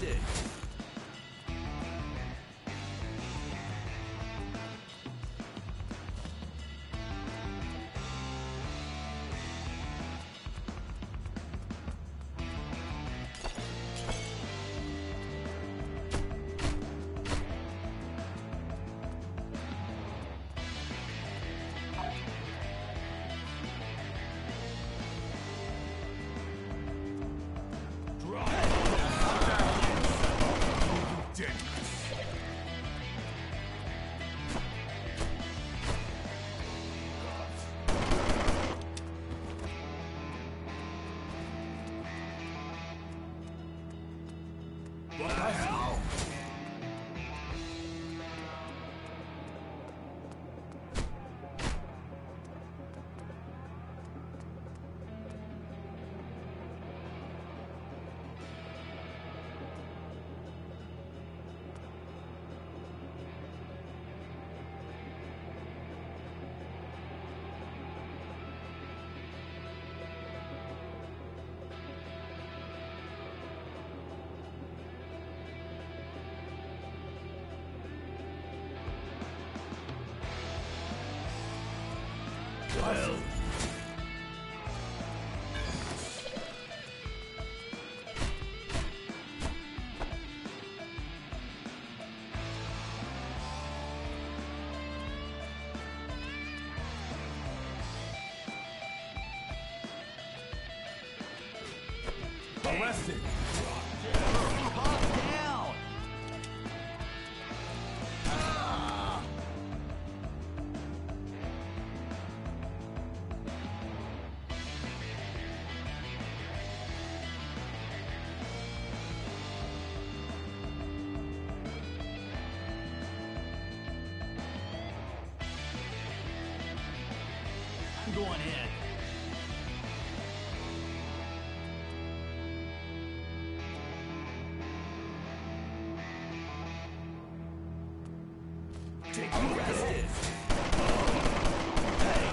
Busted. What the hell? Well. Arrested. Hop down. I'm going in. Take arrested. Hey.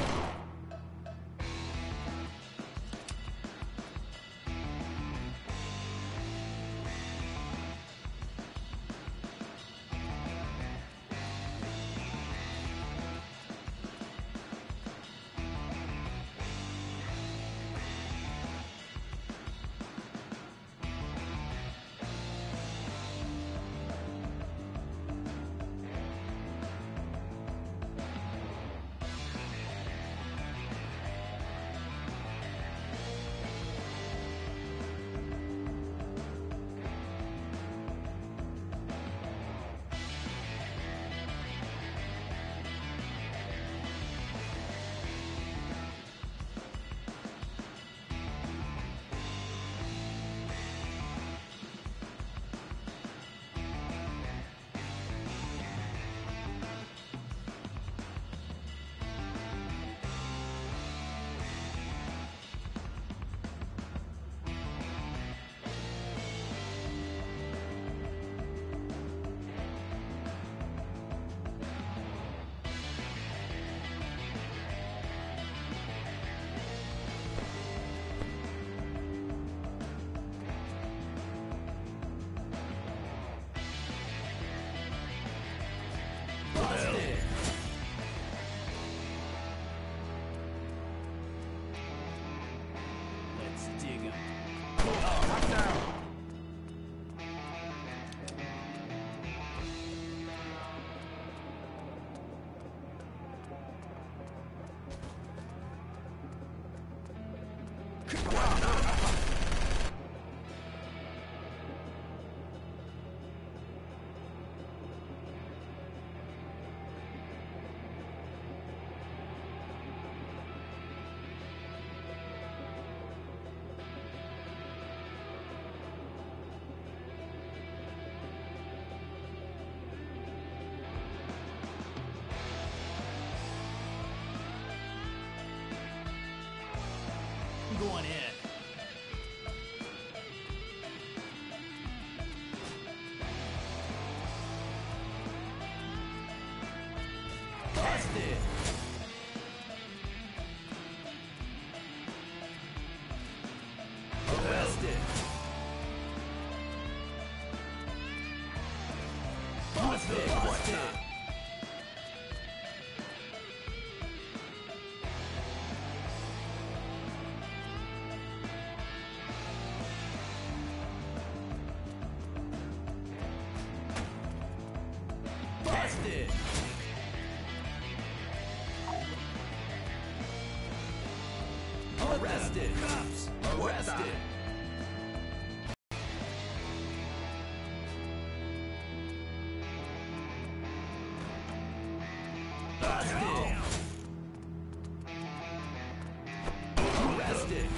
Let's dig him. Knock down. I'm going in. Busted. Arrested. Arrested. Cops. Arrested. Busted. Arrested.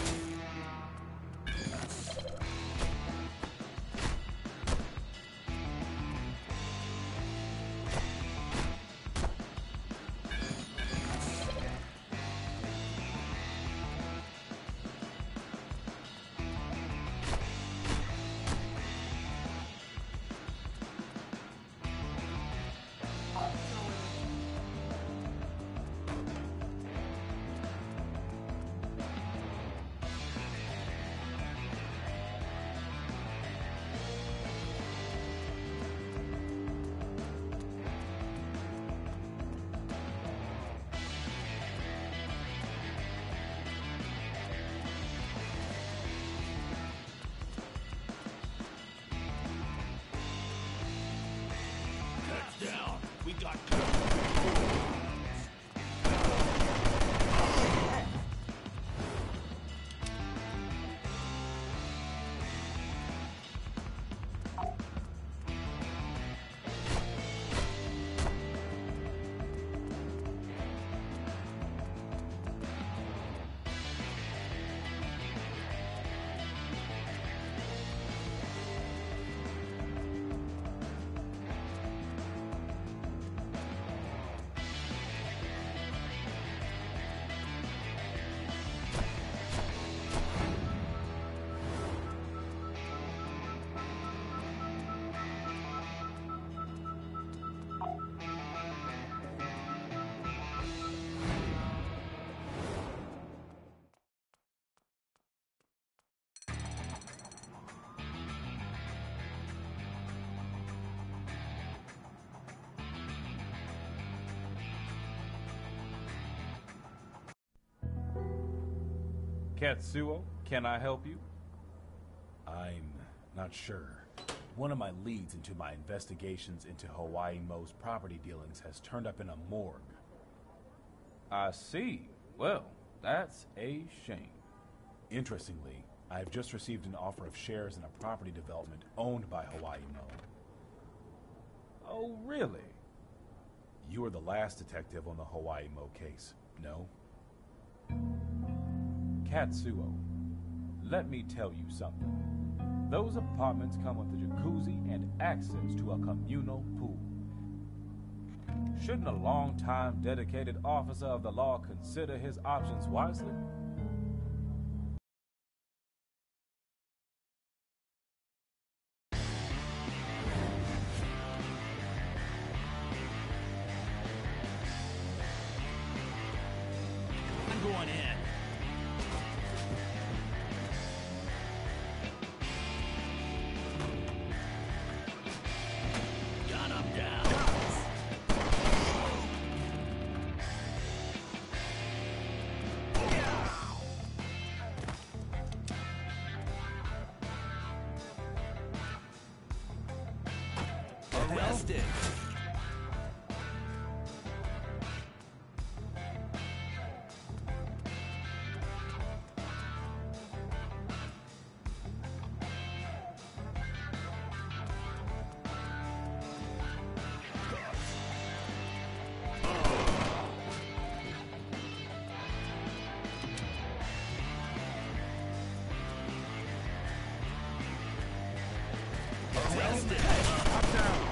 Down. We got Katsuo, can I help you? I'm not sure. One of my leads into my investigations into Hawaii Mo's property dealings has turned up in a morgue. I see. Well, that's a shame. Interestingly, I've just received an offer of shares in a property development owned by Hawaii Mo. Oh, really? You were the last detective on the Hawaii Mo case, no? Katsuo, let me tell you something. Those apartments come with a jacuzzi and access to a communal pool. Shouldn't a long-time dedicated officer of the law consider his options wisely? I'm going in. Gun him down. Arrested. Arrested. Up down.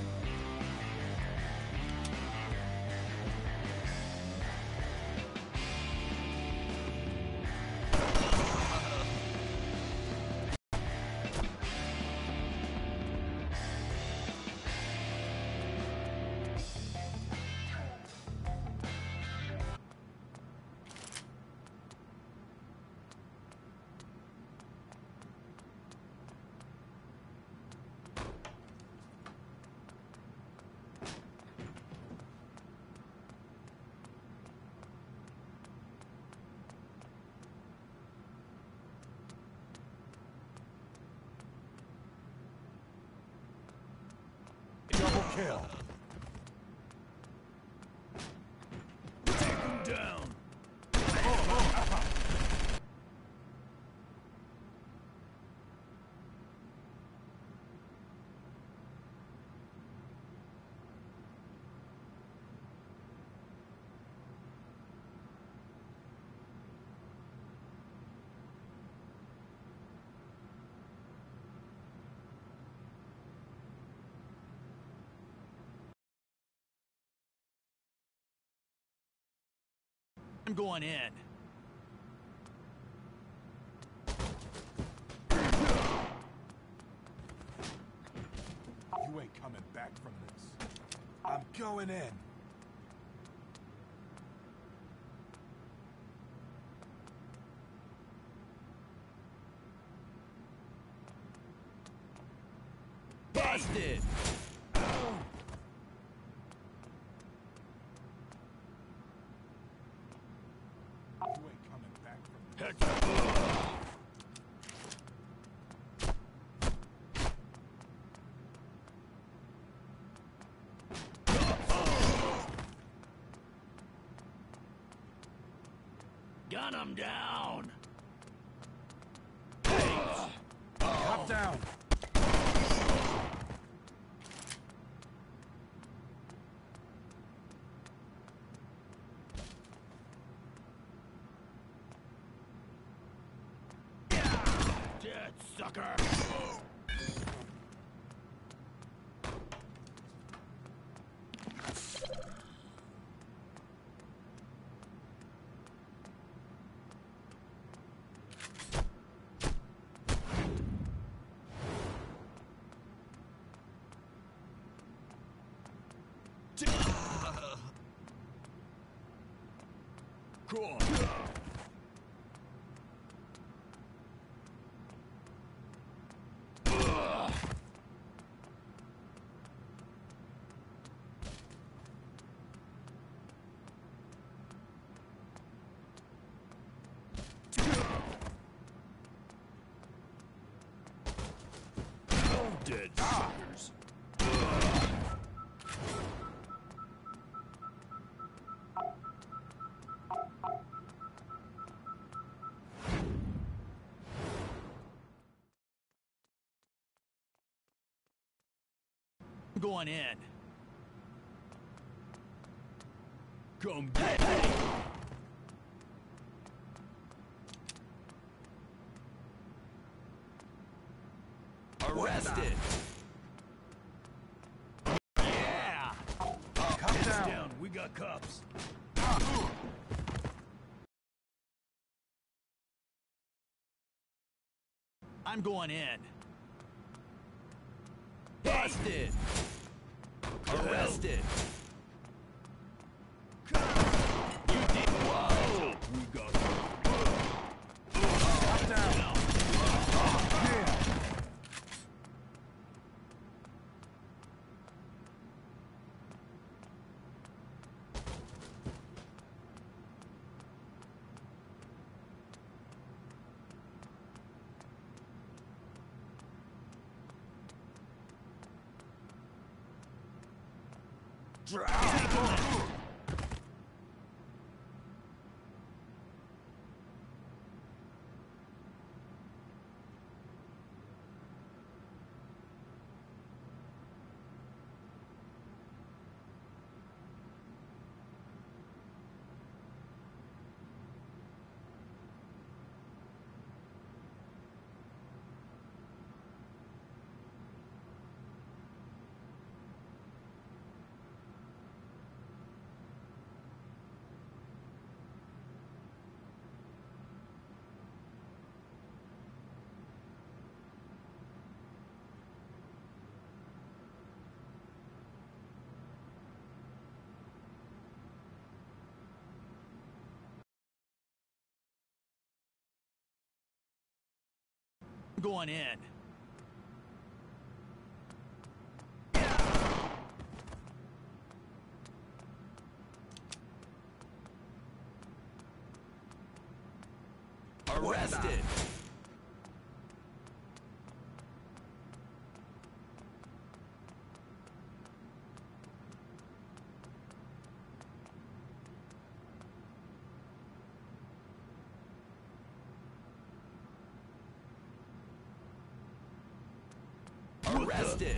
Double kill! Take him down. I'm going in. You ain't coming back from this. I'm going in. Busted! You ain't coming back from this. Gun him down! Top down. Dead sucker! Cool. Dead suckers. Going in. Come get me. Arrested. Yeah. Come down. Down. We got cups. I'm going in. Busted. Arrested. You did. Whoa. We got Top down. Yeah. going in. Arrested. Arrested.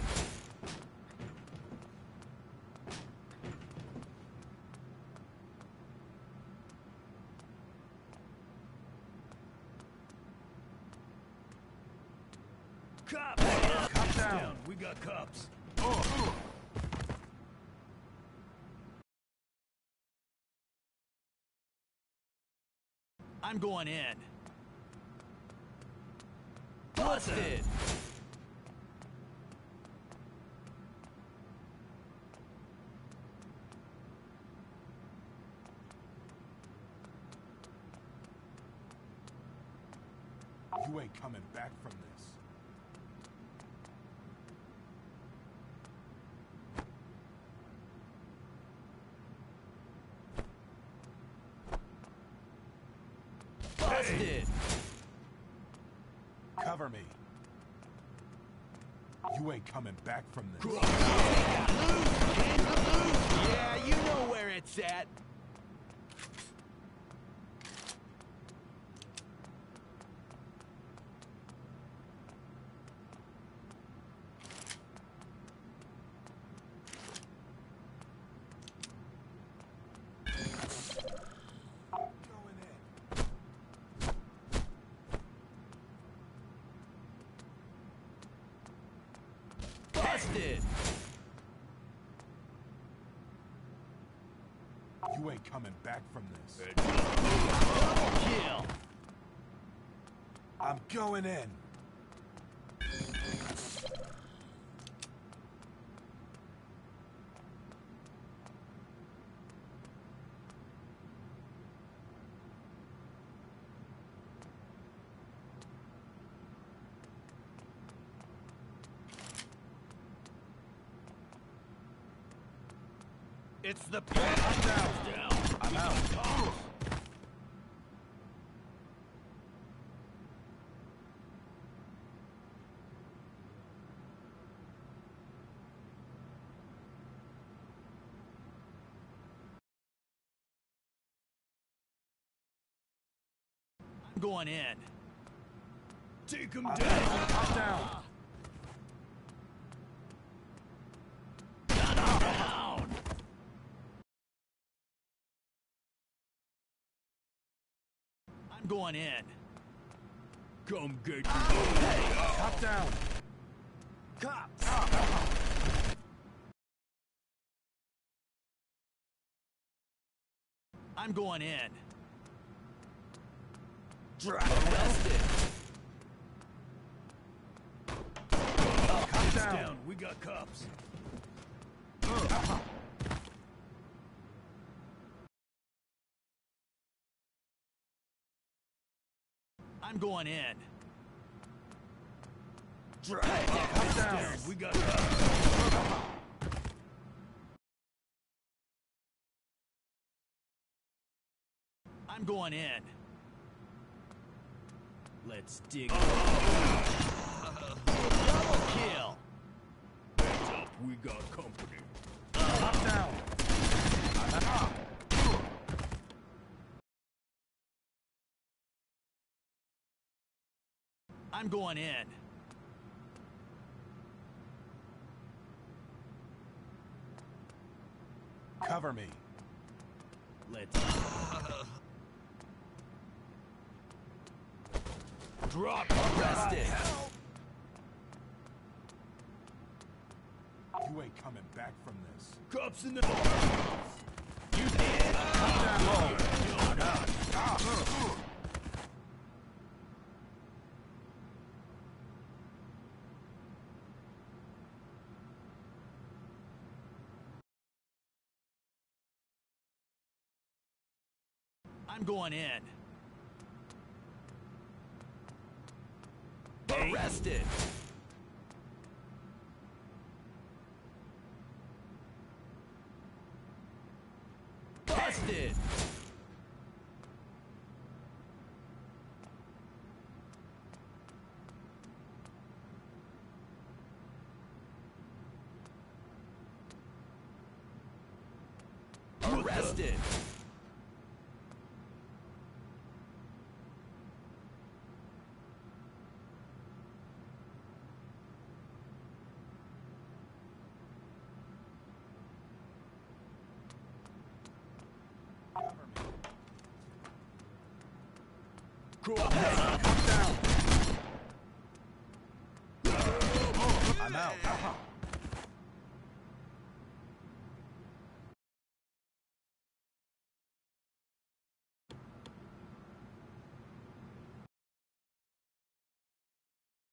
Cops. Cop down. We got cops. I'm going in. Busted. You ain't coming back from this. Busted. Cover me. You ain't coming back from this. Yeah, you know where it's at. Going in. Busted. You ain't coming back from this. Kill. I'm going in. It's the pass. down. I'm out. I'm going in. Take him down. I'm down. Down. I'm going in. Come get me. Top down. Cops. I'm going in. Arrested. Top down. We got cops. I'm going in. Top down. We got cops. I'm going in. Let's dig. Double kill. Heads up, we got company. Top down. I'm going in. Cover me. Let's drop. Arrested. You ain't coming back from this. Cops in the. You did. I'm going in. Arrested. Busted. Arrested. Come down. I'm out.